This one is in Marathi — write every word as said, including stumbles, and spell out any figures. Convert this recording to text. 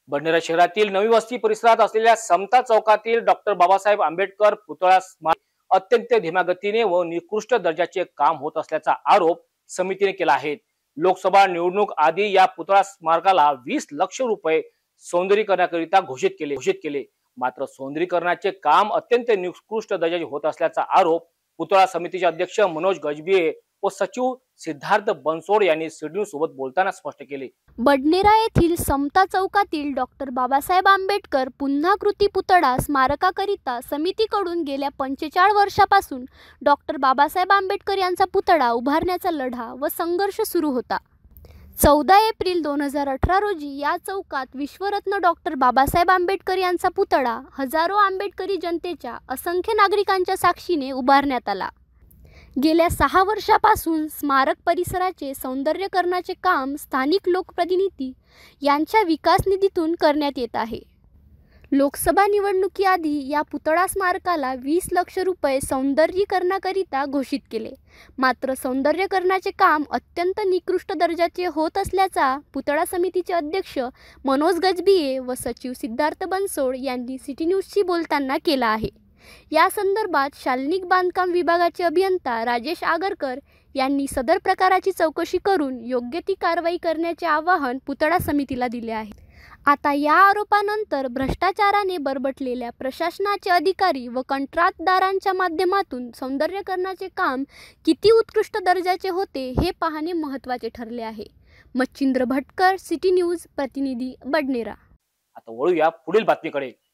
बडनेरा शहरातील नवी वस्ती परिसरात असलेल्या समता चौकातील डॉक्टर बाबासाहेब आंबेडकर पुतळा स्मारक अत्यंत धीम्या गतीने व निकृष्ट दर्जाचे काम होत असल्याचा आरोप समितीने केला आहे। लोकसभा निवडणूक आधी या पुतळा स्मारकाला वीस लक्ष रुपये सौंदर्यीकरणाकरिता घोषित केले घोषित केले मात्र सौंदर्यीकरणाचे काम अत्यंत निकृष्ट दर्जाचे होत असल्याचा आरोप पुतळा समितीचे अध्यक्ष मनोज गजभिये व सचिव सिद्धार्थ बनसोड यांनी सीडी सोबत बोलताना स्पष्ट केले। बडनेरा येथील समता चौकातील डॉक्टर बाबासाहेब आंबेडकर पुन्हाकृती पुतळा स्मारकाकरिता समितीकडून गेल्या पंचेचाळीस वर्षापासून डॉक्टर बाबासाहेब आंबेडकर यांचा पुतळा उभारण्याचा लढा व संघर्ष सुरू होता। चौदा एप्रिल दोन हजार अठरा रोजी या चौकात विश्वरत्न डॉक्टर बाबासाहेब आंबेडकर यांचा पुतळा हजारो आंबेडकरी जनतेच्या असंख्य नागरिकांच्या साक्षीने उभारण्यात आला। गेल्या सहा वर्षापासून स्मारक परिसराचे सौंदर्यीकरणाचे काम स्थानिक लोकप्रतिनिधी यांच्या विकास निधीतून करण्यात येत आहे। लोकसभा निवडणुकीआधी या पुतळा स्मारकाला वीस लक्ष रुपये सौंदर्यीकरणाकरिता घोषित केले मात्र सौंदर्यीकरणाचे काम अत्यंत निकृष्ट दर्जाचे होत असल्याचा पुतळा समितीचे अध्यक्ष मनोज गजभिये व सचिव सिद्धार्थ बनसोड यांनी सिटी न्यूजशी बोलताना केला आहे। या संदर्भात शाल्निक बांधकाम विभागाचे अभियंता राजेश आगरकर यांनी सदर प्रकाराची चौकशी करून योग्य ती कारवाई करण्याचे आवाहन पुतळा समितीला दिले आहे। आता या आरोपानंतर भ्रष्टाचाराने बरबटलेल्या प्रशासनाचे अधिकारी व कंत्राटदारांच्या माध्यमातून सौंदर्यीकरणाचे काम किती उत्कृष्ट दर्जाचे होते हे पाहणे महत्त्वाचे ठरले आहे। मच्छिंद्र भटकर, सिटी न्यूज प्रतिनिधी, बडनेरा। आता वळूया पुढील बातमीकडे।